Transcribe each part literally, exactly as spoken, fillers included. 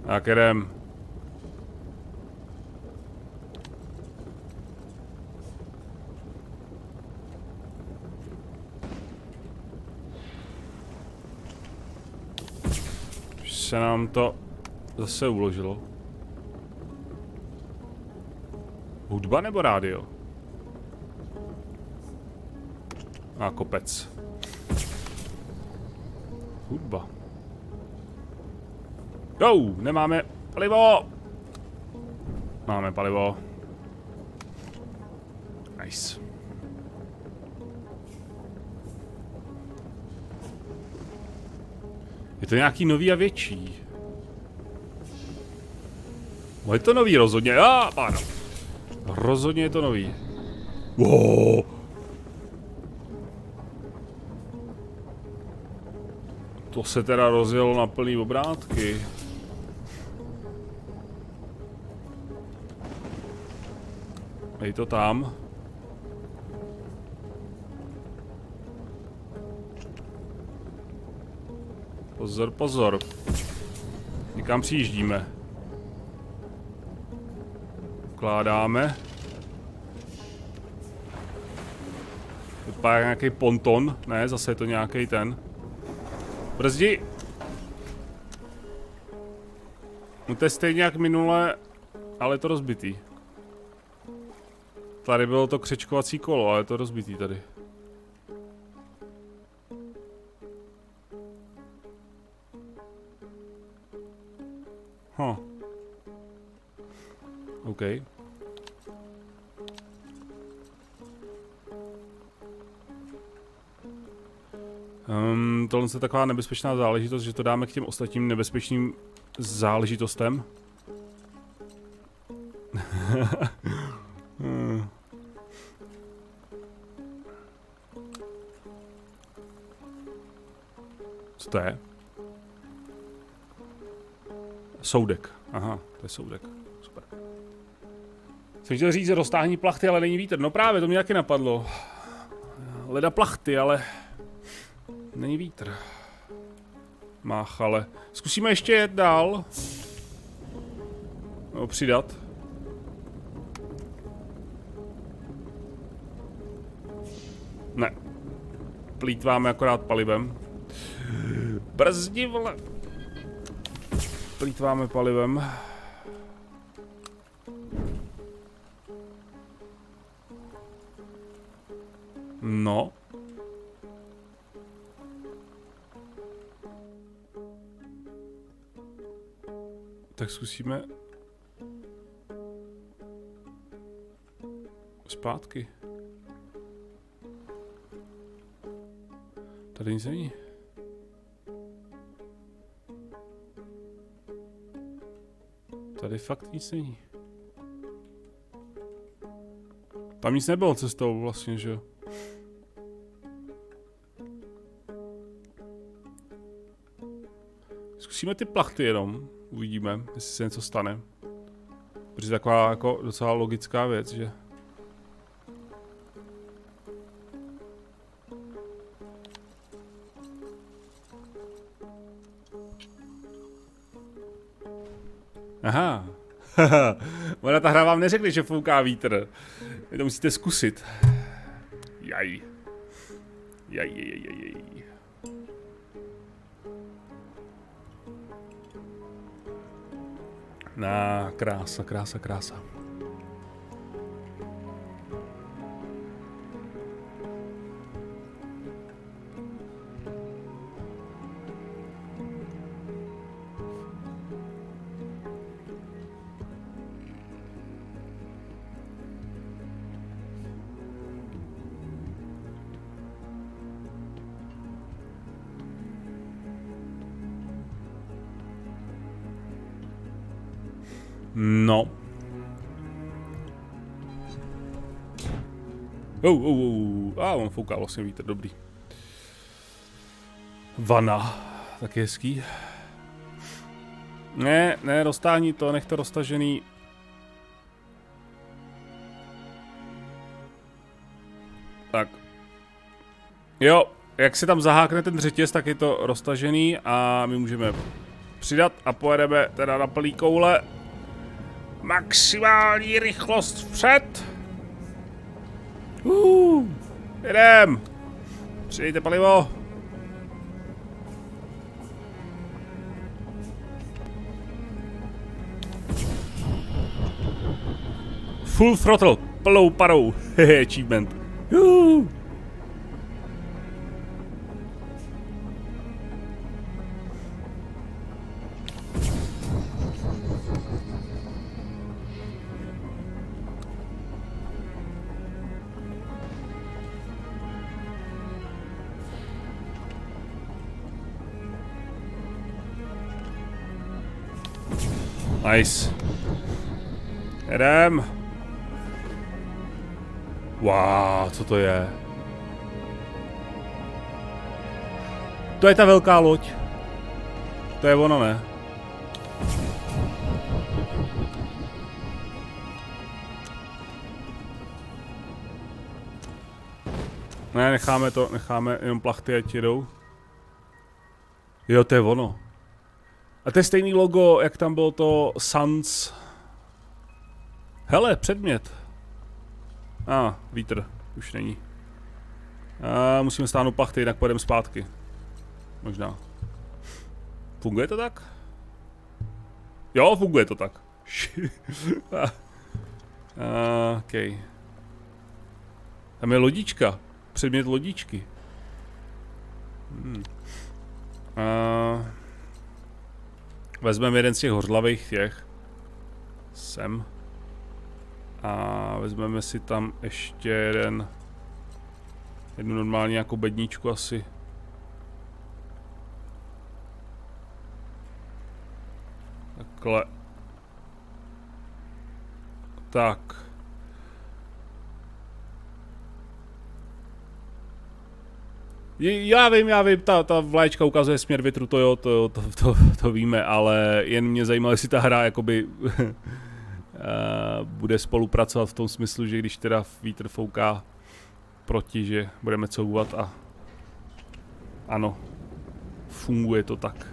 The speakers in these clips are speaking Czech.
Tak jedem. Už se nám to zase uložilo. Hudba nebo rádio? A kopec. Hudba. Jo, nemáme palivo. Máme palivo. Nice. Je to nějaký nový a větší. No je to nový rozhodně. Ah, páno. Rozhodně je to nový. Wow. To se teda rozjelo na plný obrátky. Dej to tam. Pozor, pozor. Někam přijíždíme. Vkládáme. Vypadá nějaký ponton. Ne, zase je to nějaký ten. Brzdi! No to je stejně jak minule, ale je to rozbitý. Tady bylo to křečkovací kolo, ale je to rozbitý tady. Huh. OK. Um, tohle je taková nebezpečná záležitost, že to dáme k těm ostatním nebezpečným záležitostem. hmm. Co to je? Soudek. Aha, to je soudek. Super. Jsem chtěl říct, že roztáhní plachty, ale není vítr. No právě, to mě taky napadlo. Leda plachty, ale není vítr. Mách, ale zkusíme ještě jet dál. No, přidat. Ne. Plýtváme akorát palivem. Brzdi, vole. Plýtváme palivem. No. Tak zkusíme zpátky. Tady nic není. Tady fakt nic není. Tam nic nebylo cestou vlastně, že jo? Zkusíme ty plachty jenom. Uvidíme, jestli se něco stane. Protože taková jako docela logická věc, že? Aha. Ona ta hra vám neřekne, že fouká vítr. Vy to musíte zkusit. Jaj. Jaj, jaj, jaj, jaj. Na krása, krása, krása. No. Oh, oh, oh. A ah, on fouká vlastně vítr, dobrý. Vana, taky hezký. Ne, ne, roztáhni to, nech to roztažený. Tak. Jo, jak se tam zahákne ten řetěz, tak je to roztažený a my můžeme přidat a pojedeme teda na plný koule. Maximální rychlost vpřed. Uh, jedem. Přidejte palivo. Full throttle, plnou parou. Hehe, achievement. Uh. Nice. Jedem. Wow, co to je? To je ta velká loď. To je ono, ne? Ne, necháme to, necháme jenom plachty, ať jedou. Jo, to je ono. A to je stejný logo, jak tam bylo to Suns. Hele, předmět. A, ah, vítr. Už není. A musíme stáhnout plachty, jinak pojedeme zpátky. Možná. Funguje to tak? Jo, funguje to tak. ah, OK. Tam je lodička. Předmět lodičky. Hmm. Uh, vezmeme jeden z těch hořlavých těch. Sem. A vezmeme si tam ještě jeden. Jednu normální jako bedničku asi. Takhle. Tak. Já vím, já vím, ta, ta vlaječka ukazuje směr větru, to jo, to, to, to, to víme, ale jen mě zajímalo, jestli ta hra jakoby uh, bude spolupracovat v tom smyslu, že když teda vítr fouká proti, že budeme couvat a ano, funguje to tak.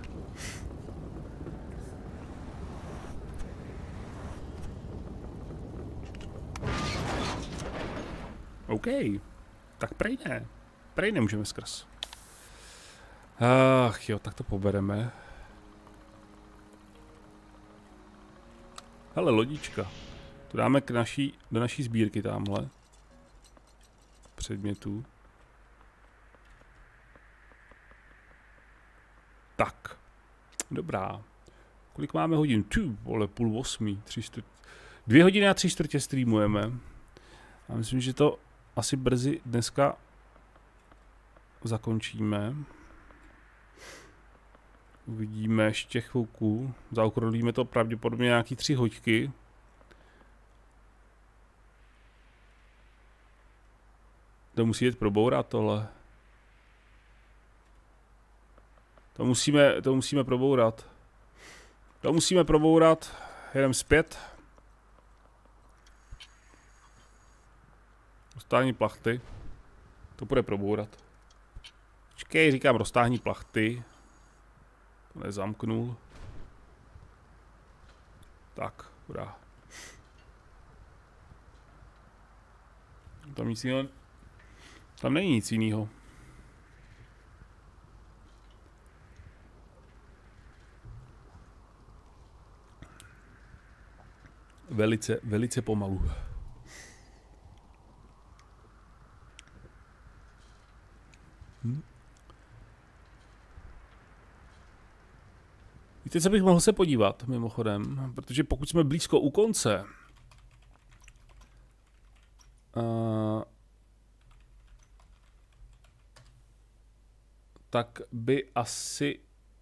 OK, tak prej ne. Prej nemůžeme skrz. Ach jo, tak to pobereme. Hele, lodička. To dáme k naší, do naší sbírky tamhle. Předmětů. Tak. Dobrá. Kolik máme hodin? Tu, vole, půl osmí. Tři čtvrt... Dvě hodiny a tři čtvrtě streamujeme. A myslím, že to asi brzy dneska zakončíme. Uvidíme ještě chvilku. Zaokrolíme to pravděpodobně nějaký tři hoďky. To musí jít probourat tohle. To musíme, to musíme probourat. To musíme probourat. Jedem zpět. Roztáhni plachty. To bude probourat. Počkej, říkám roztáhni plachty. To nezamknul. Tak, hurá. Tam nic jiného. Tam není nic jiného. Velice, velice pomalu. Hm? Víte, co bych mohl se podívat, mimochodem, protože pokud jsme blízko u konce, uh, tak by asi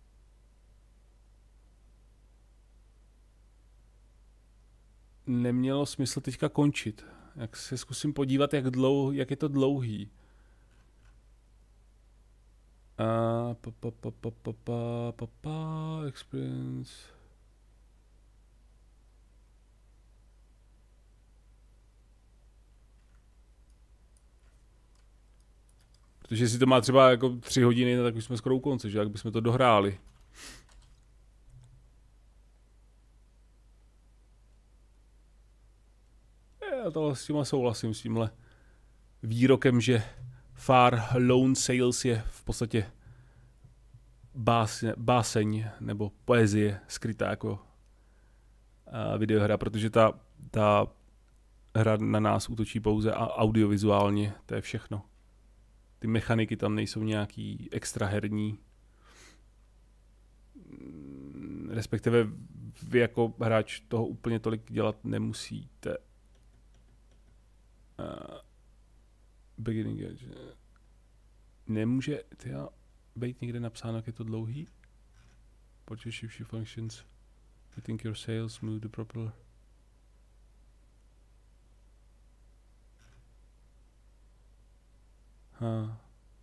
nemělo smysl teďka končit. Jak se zkusím podívat, jak, dlouho, jak je to dlouhý. Uh, pa, pa, pa, pa, pa, pa, pa, pa, experience. Protože jestli to má třeba jako tři hodiny, tak už jsme skoro u konce, že jak bychom to dohráli. já tohle s tímhle souhlasím, s tímhle výrokem, že Far Lone Sails je v podstatě básně, báseň nebo poezie skrytá jako uh, videohra, protože ta, ta hra na nás útočí pouze audiovizuálně, to je všechno. Ty mechaniky tam nejsou nějaký extra herní. Respektive vy jako hráč toho úplně tolik dělat nemusíte. Uh, beginning edge. Nemůže tyja, být někde napsáno, jak je to dlouhý? Purchase shift functions. You think your sails move the propeller. Ha.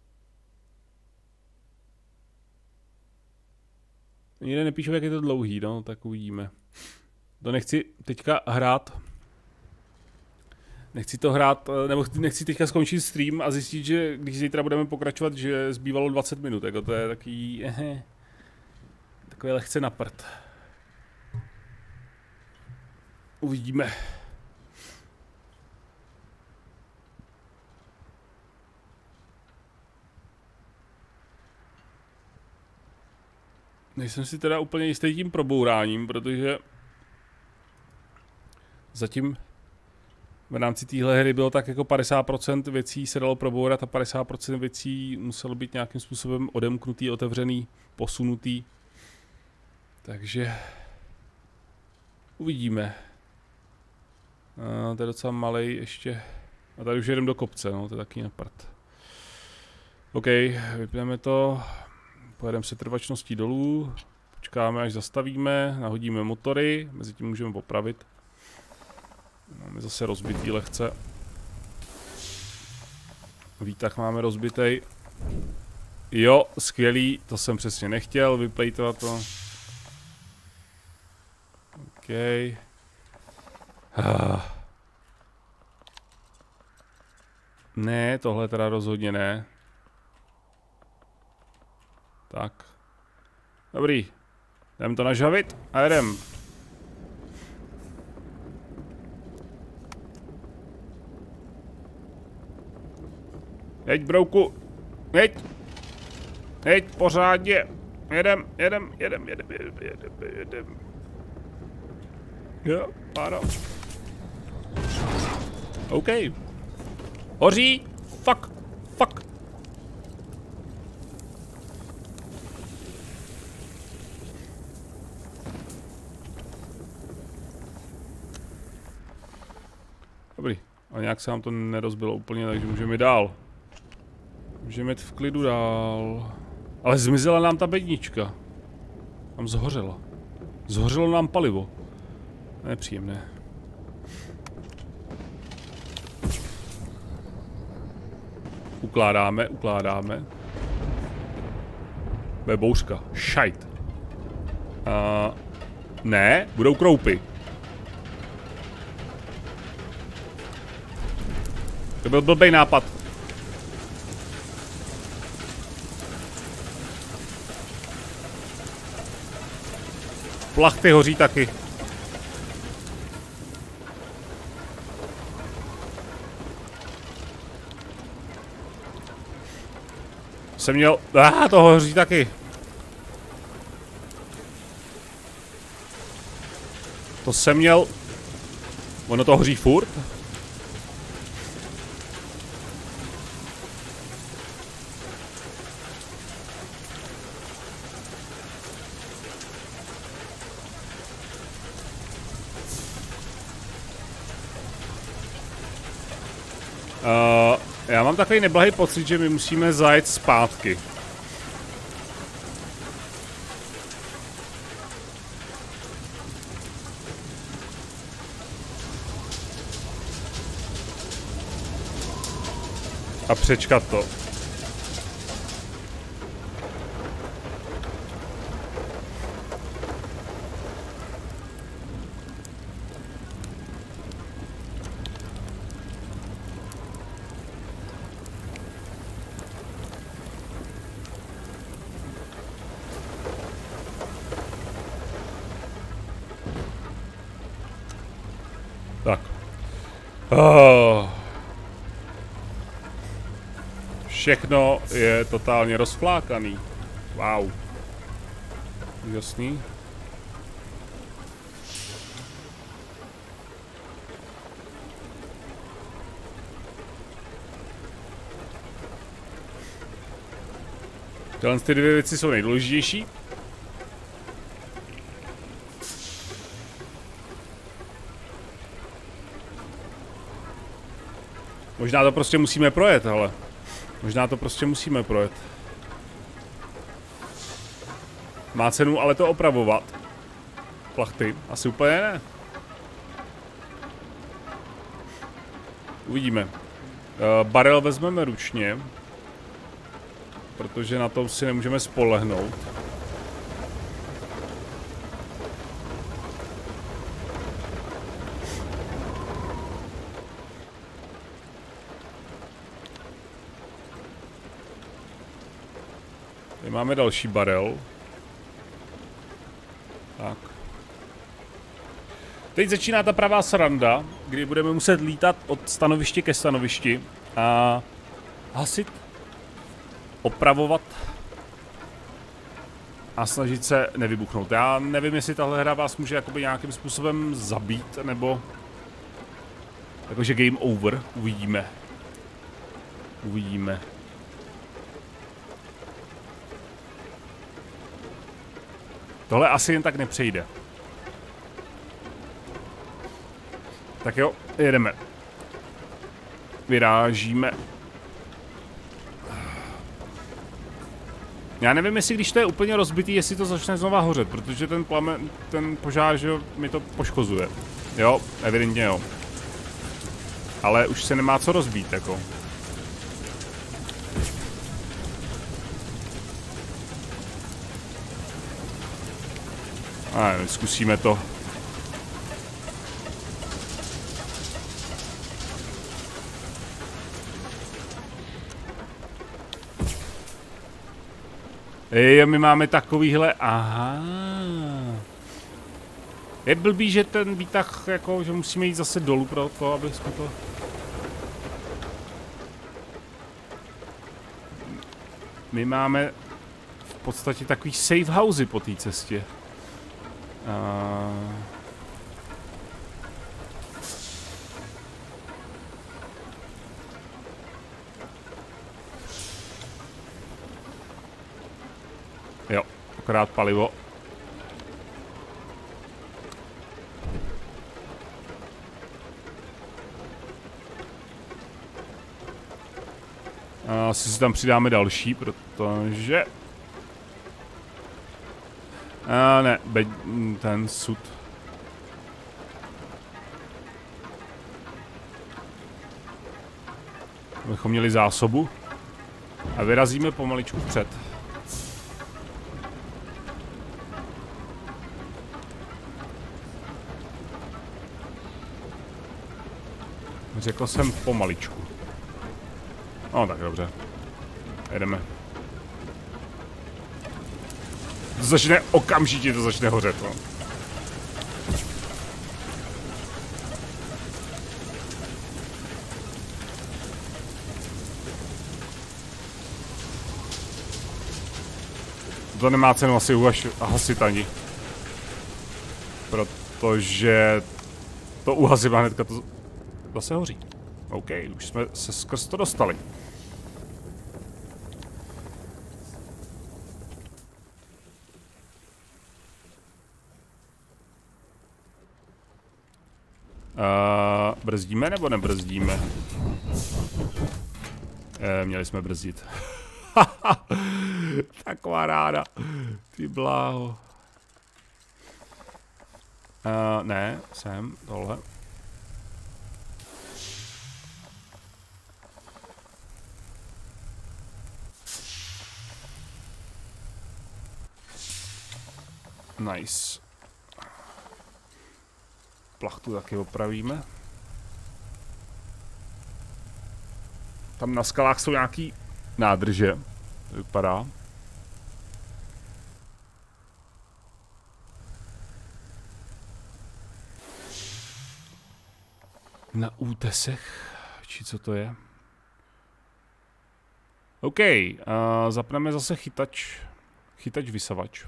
Nikde nepíšu, jak je to dlouhý, no, tak uvidíme. To nechci teďka hrát. Nechci to hrát, nebo nechci teďka skončit stream a zjistit, že když zítra budeme pokračovat, že zbývalo dvacet minut, jako to je takový, eh, takový lehce na prd. Uvidíme. Nejsem si teda úplně jistý tím probouráním, protože zatím v rámci téhle hry bylo tak jako padesát procent věcí se dalo probourat a padesát procent věcí muselo být nějakým způsobem odemknutý, otevřený, posunutý. Takže uvidíme. A to je docela malej ještě. A tady už jedem do kopce, no, to je taky na prd. OK, vypneme to. Pojedeme se trvačností dolů. Počkáme, až zastavíme, nahodíme motory, mezi tím můžeme popravit. Máme zase rozbitý lehce. Výtah máme rozbitej. Jo, skvělý, to jsem přesně nechtěl, vyplejtovat to. OK. Ah. Ne, tohle teda rozhodně ne. Tak. Dobrý. Jdem to nažavit a jedem. Jeď, brouku. Jeď. Jeď, pořádně. Jedem, jedem, jedem, jedem, jedem, jedem, jedem. Jo, pára. OK. Hoří. Fuck. Fuck. Dobrý. A nějak se nám to nerozbilo úplně, takže můžeme jít dál. Můžeme jít v klidu dál. Ale zmizela nám ta bednička. Tam zhořela. Zhořelo nám palivo. Nepříjemné. Ukládáme, ukládáme. Bude bouřka. Šajt. Uh, ne, budou kroupy. To byl blbej nápad. Plachty hoří taky. Jsem měl... Ah, to hoří taky. To jsem měl... Ono to hoří furt? Uh, já mám takový neblahý pocit, že my musíme zajet zpátky. A přečkat to. Tak. Oh. Všechno je totálně rozflákaný. Wow. Úžasný. Tyhle ty dvě věci jsou nejdůležitější. Možná to prostě musíme projet, ale možná to prostě musíme projet. Má cenu ale to opravovat. Plachty, asi úplně ne. Uvidíme. Uh, barel vezmeme ručně, protože na to si nemůžeme spolehnout. Tady máme další barel. Tak. Teď začíná ta pravá sranda, kdy budeme muset lítat od stanoviště ke stanovišti a hasit, opravovat a snažit se nevybuchnout. Já nevím, jestli tahle hra vás může jakoby nějakým způsobem zabít, nebo jakože game over, uvidíme. Uvidíme. Tohle asi jen tak nepřejde. Tak jo, jedeme. Vyrážíme. Já nevím, jestli když to je úplně rozbitý, jestli to začne znova hořet, protože ten plamen, ten požár, že mi to poškozuje. Jo, evidentně jo. Ale už se nemá co rozbít, jako. A zkusíme to. Ej, my máme takovýhle, aha. Je blbý, že ten výtah, jako, že musíme jít zase dolů pro to, aby jsme to... My máme v podstatě takový safe housey po té cestě. Uh... Jo, akorát palivo. Asi si tam přidáme další, protože... A ne, be, ten sud. Abychom měli zásobu. A vyrazíme pomaličku vpřed. Řekl jsem pomaličku. No tak dobře. Jedeme. To začne okamžitě, to začne hořet, no. To nemá cenu asi uhaš, hasit ani. Protože to uhasím a hnedka to zase hoří. OK, už jsme se skrz to dostali. Uh, brzdíme nebo nebrzdíme? E, měli jsme brzdit. Taková ráda. Ty bláho. Uh, ne, sem, tohle. Nice. Plachtu taky opravíme. Tam na skalách jsou nějaký nádrže. To vypadá. Na útesech, či co to je? OK, uh, zapneme zase chytač, chytač vysavač.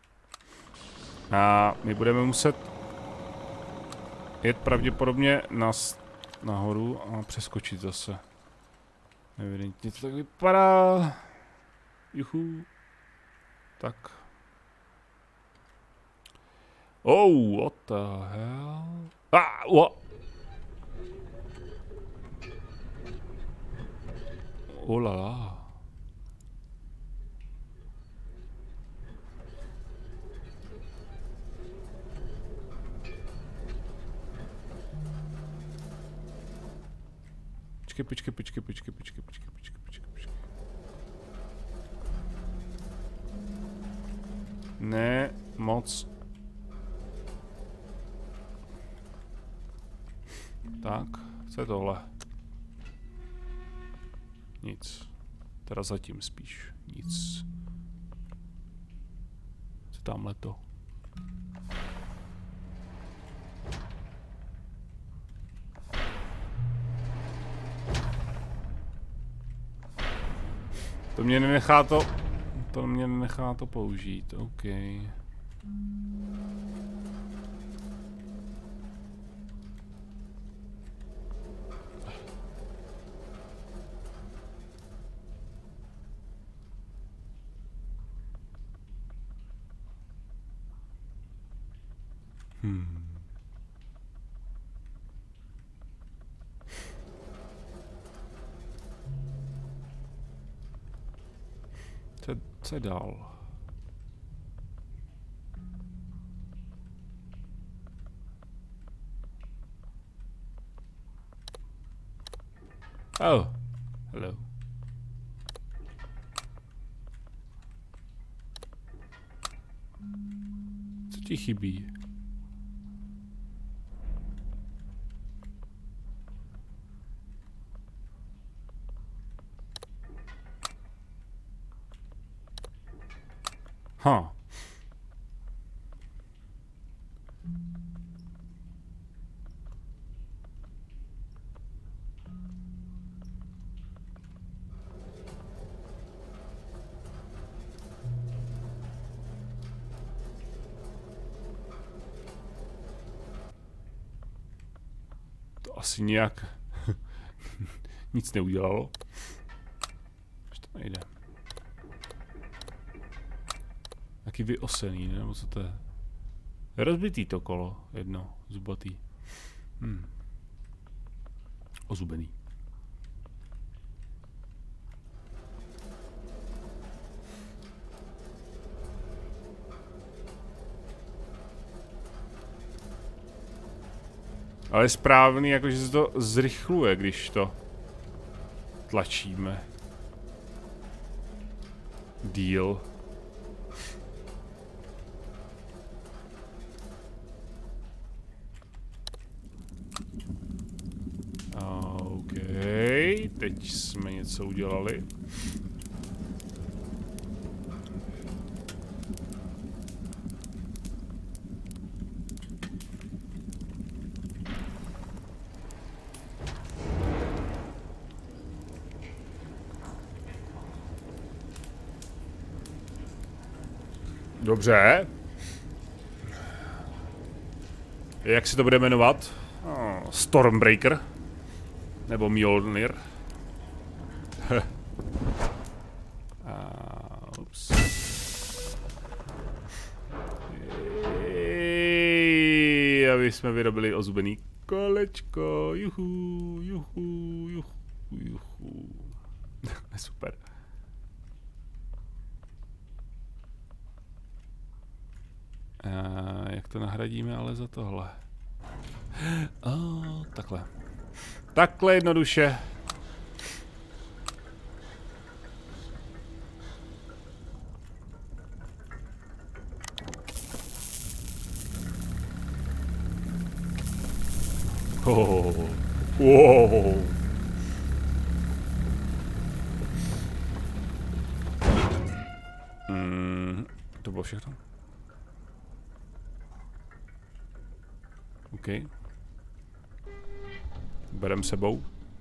A my budeme muset jet pravděpodobně na, nahoru a přeskočit zase. Evidentně to tak vypadá. Juhu. Tak. Oh, what the hell? Ah, what? Oh la la. Počkej, počkej, počkej, počkej, počkej, počkej, počkej, počkej, počkej. Ne, moc. Tak, co je tohle? Nic. Teda zatím spíš nic. Co tamhle to? To mě nenechá to... To mě nenechá to použít, OK. Hmm. Co, co je dál? Oh, hello. Co ti chybí? Ha. To asi nějak nic neudělalo. Už to nejde. Taky vyosený, nebo co to je? Rozbitý to kolo, jedno, zubatý. Hmm. Ozubený. Ale je správný, jakože se to zrychluje, když to tlačíme. Deal. OK, teď jsme něco udělali. Dobře. Jak se to bude jmenovat? Oh, Stormbreaker. Nebo Mjolnir. uh, ups. Ej, aby jsme vyrobili ozubený kolečko. Juhu, juhu, juhu, juhu. Super. Uh, jak to nahradíme ale za tohle? Oh, takhle. Takhle jednoduše. Oh, wow. Mm, to bylo všechno. OK. Berem sebou.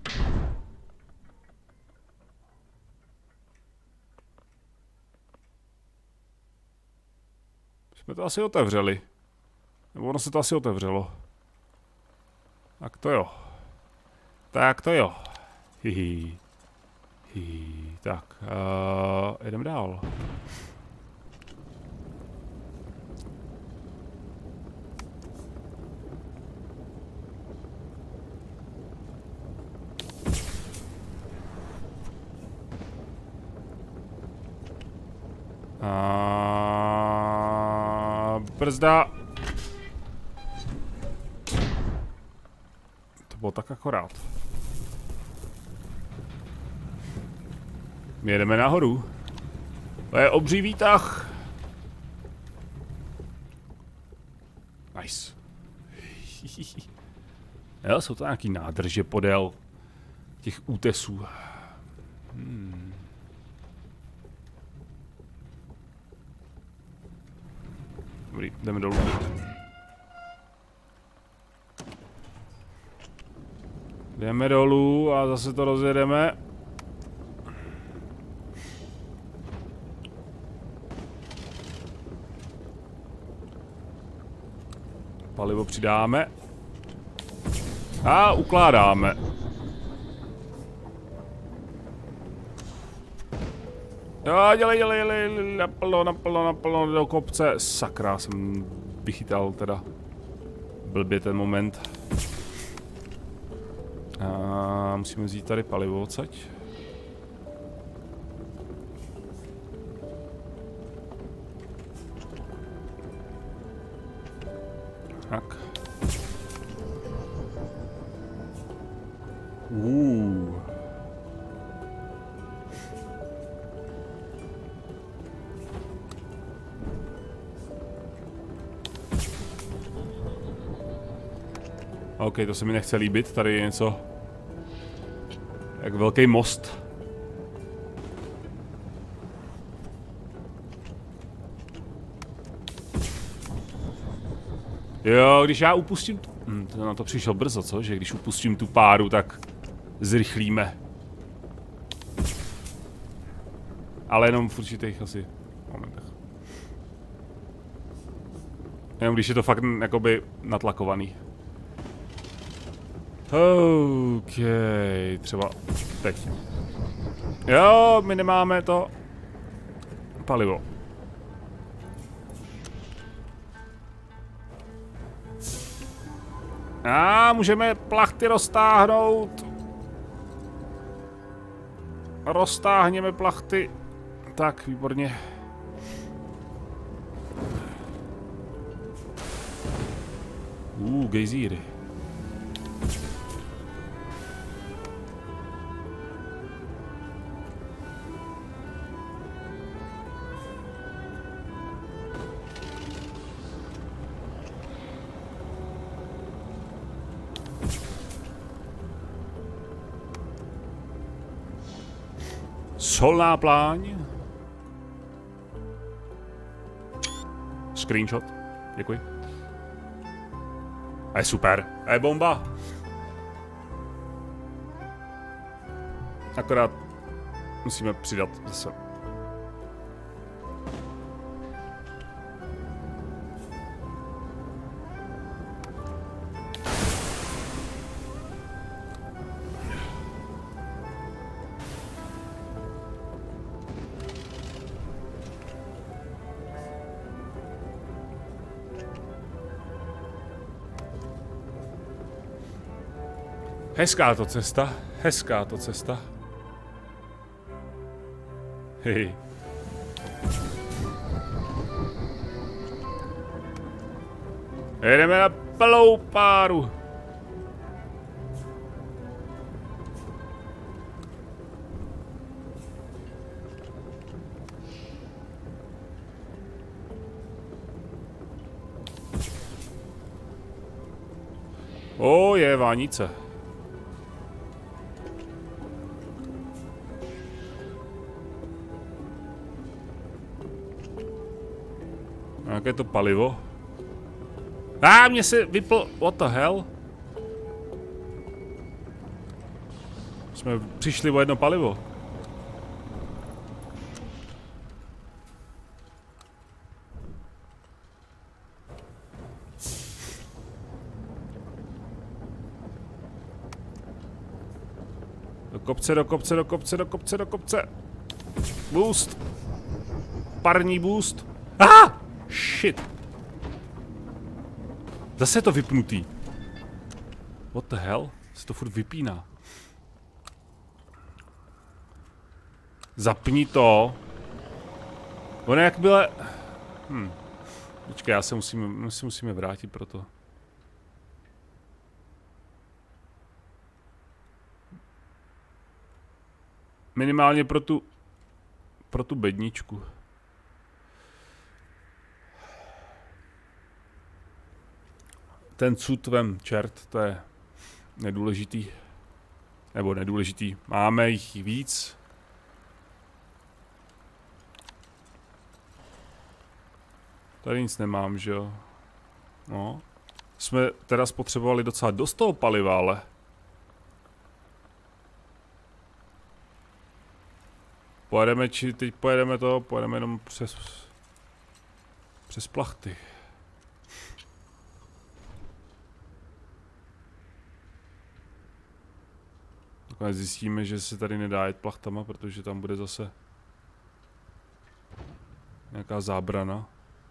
Jsme to asi otevřeli. Nebo ono se to asi otevřelo. Tak to jo. Tak to jo. Hihi. Hihi. Tak, uh, jdeme dál. A brzda. To bylo tak akorát. My jedeme nahoru. To je obří výtah. Nice. Jo, jsou to nějaký nádrže podél těch útesů. Hmm. Dobrý, jdeme dolů. Jdeme dolů a zase to rozjedeme. Palivo přidáme. A ukládáme. Jo, dělej, dělej, dělej, naplno, naplno, naplno do kopce. Sakra, jsem vychytal teda blbě ten moment. A musíme vzít tady palivo odsaď. Tak. Uh. OK, to se mi nechce líbit, tady je něco jak velký most. Jo, když já upustím... Hm, to na to přišel brzo, co? Že když upustím tu páru, tak zrychlíme. Ale jenom v určitých asi momentech. Jenom když je to fakt jakoby natlakovaný. OK, třeba teď. Jo, my nemáme to palivo. A můžeme plachty roztáhnout. Roztáhněme plachty. Tak, výborně. Uh, gejzíry. Solná pláň. Screenshot. Děkuji. A je super. A je bomba. Akorát musíme přidat zase. Hezká to cesta, hezká to cesta. Hej. Jedeme na plnou páru. O, je vánice. Jaké to palivo? A ah, mě se vypl... What the hell? Jsme přišli o jedno palivo. Do kopce, do kopce, do kopce, do kopce, do kopce. Boost. Parní boost. Ah! Shit. Zase je to vypnutý. What the hell? Se to furt vypíná. Zapni to. Ono jak byle... Hm. Počkej, já se musíme, my si musíme vrátit pro to. Minimálně pro tu... Pro tu bedničku. Ten cud vem, čert, to je nedůležitý. Nebo nedůležitý. Máme jich víc. Tady nic nemám, že jo? No. Jsme teda spotřebovali docela dost toho paliva, ale... Pojedeme, či teď pojedeme to, pojedeme jenom přes... Přes plachty. Nakonec zjistíme, že se tady nedá jet plachtama, protože tam bude zase... Nějaká zábrana.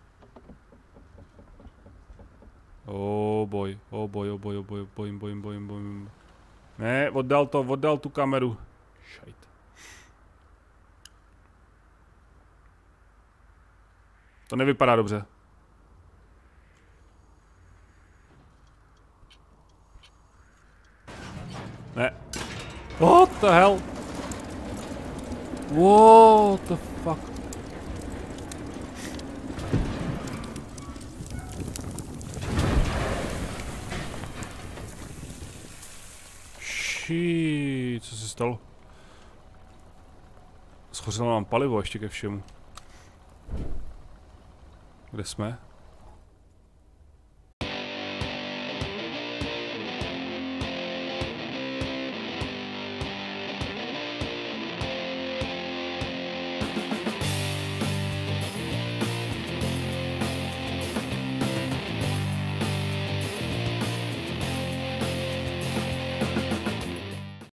Oh boj, oh boj, oh boj, oh boj, bojím, bojím, bojím, bojím. Ne, oddal to, oddal tu kameru. Šajt. To nevypadá dobře. Ne. What the hell? What the fuck? Ší, co se stalo? Schořilo nám palivo ještě ke všemu. Kde jsme?